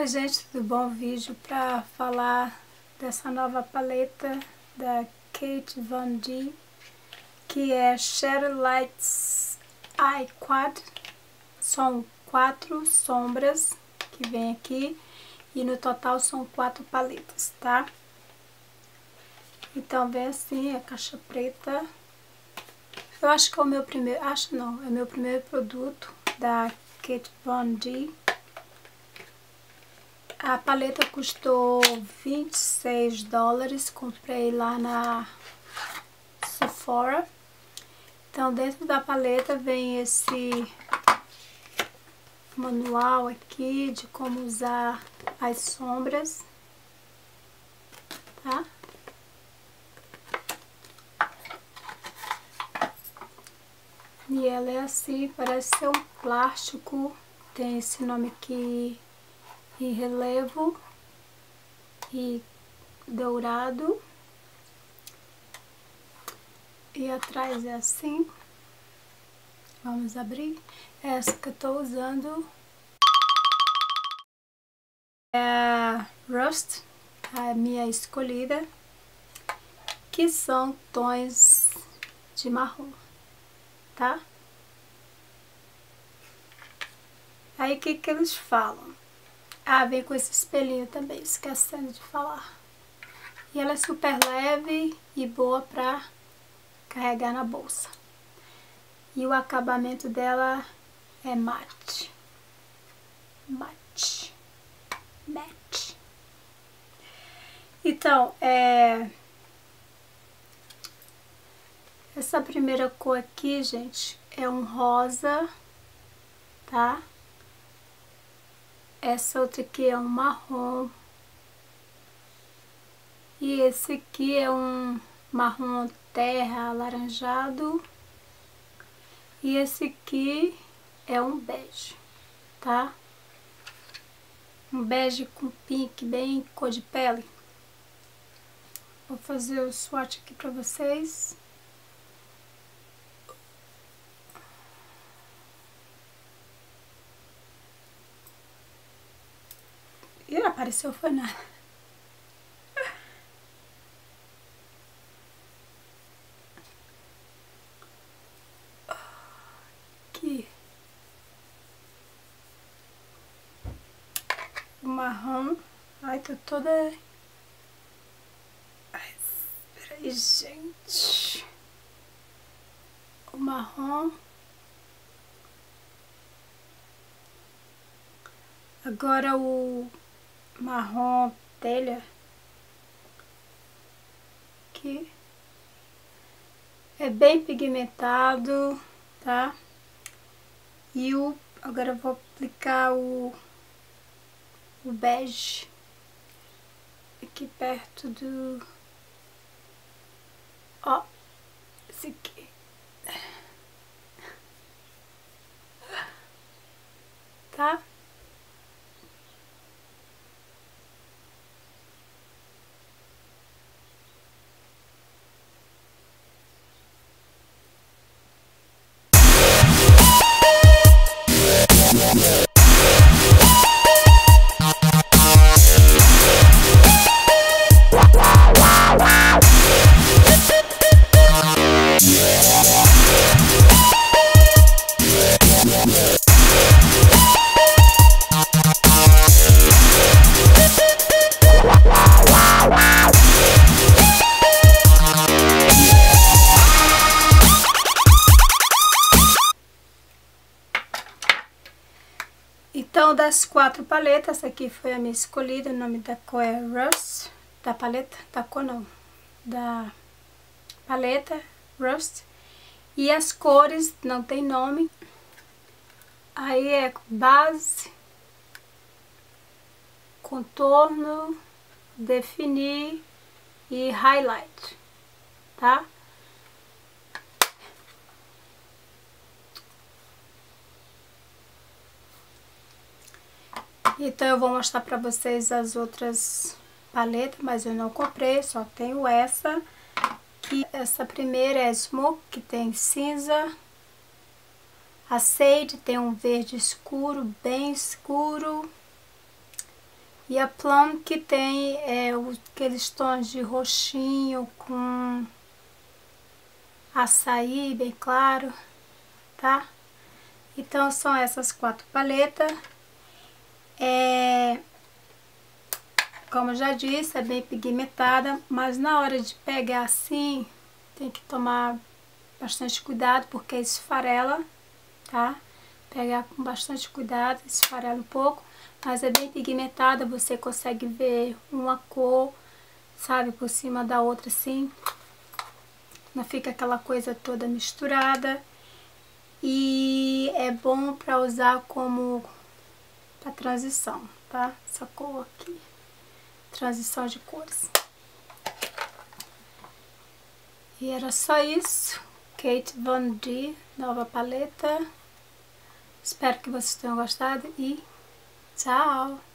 Oi gente, tudo bom? Vídeo para falar dessa nova paleta da Kat Von D, que é Shadow Lights Eye Quad. São 4 sombras que vem aqui e no total são 4 paletas, tá? Então vem assim a caixa preta. Eu acho que é o meu primeiro, é meu primeiro produto da Kat Von D. A paleta custou $26, comprei lá na Sephora. Então dentro da paleta vem esse manual aqui de como usar as sombras, tá? E ela é assim, parece ser um plástico, tem esse nome aqui em relevo e dourado. E atrás é assim. Vamos abrir. Essa que eu tô usando é a Rust, a minha escolhida, que são tons de marrom, tá? Aí o que que eles falam? Ah, vem com esse espelhinho também, esquecendo de falar. E ela é super leve e boa pra carregar na bolsa. E o acabamento dela é mate. Mate. Mate. Então, essa primeira cor aqui, gente, é um rosa, tá? Essa outra aqui é um marrom. E esse aqui é um marrom terra alaranjado. E esse aqui é um bege, tá? Um bege com pink, bem cor de pele. Vou fazer o swatch aqui pra vocês. Ih, apareceu, foi nada. Aqui. O marrom. Ai, tô toda... Ai, peraí, gente. O marrom. Agora o marrom telha. Aqui. É bem pigmentado, tá? E agora eu vou aplicar o bege aqui perto do... Ó, esse aqui. Tá? Então, das 4 paletas, essa aqui foi a minha escolhida. O nome da cor é Rust. Da paleta? Da cor não. Da paleta Rust. E as cores não tem nome. Aí é base, contorno, definir e highlight, tá? Então eu vou mostrar pra vocês as outras paletas, mas eu não comprei, só tenho essa. Que essa primeira é Smoke, que tem cinza. A Sage tem um verde escuro, bem escuro. E a Plum, que tem aqueles tons de roxinho com açaí bem claro, tá? Então são essas 4 paletas. Como eu já disse, é bem pigmentada, mas na hora de pegar assim, tem que tomar bastante cuidado, porque esfarela, tá? Pegar com bastante cuidado, esfarela um pouco, mas é bem pigmentada, você consegue ver uma cor, sabe, por cima da outra assim. Não fica aquela coisa toda misturada. E é bom para usar como para transição, tá? Essa cor aqui, transição de cores. E era só isso. Kat Von D, nova paleta. Espero que vocês tenham gostado e tchau!